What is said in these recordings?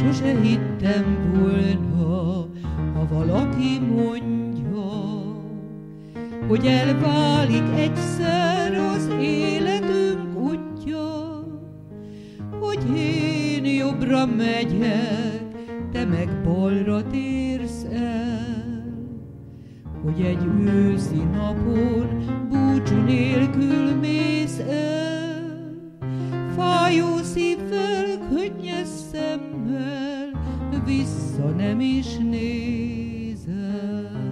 Sose hittem volna, ha valaki mondja, hogy elválik egyszer az életünk útja, hogy én jobbra megyek, te meg balra térsz el, hogy egy őszi napon búcsú nélkül mész el, fájó szívvel, könnyes szemmel, vissza nem is nézel.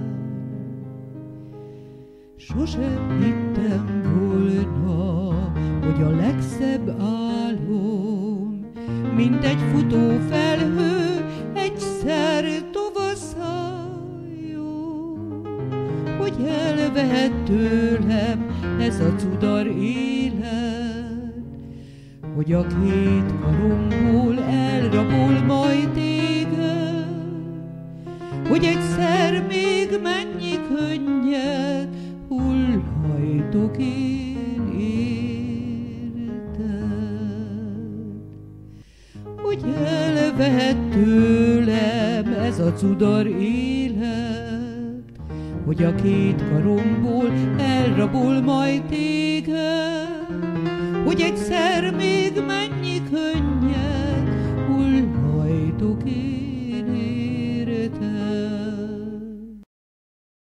Sose hittem volna, hogy a legszebb álom, mint egy futó felhő, egyszer tovaszálljon, hogy elvehet tőlem ez a cudar élet, hogy a két karomból elrabol majd téged, hogy egyszer még mennyi könnyet hullhajtok én érted, hogy elvehet tőlem ez a cudar élet, hogy a két karomból elrabol majd téged, hogy egyszer még mennyi könnyet hullhajtok én.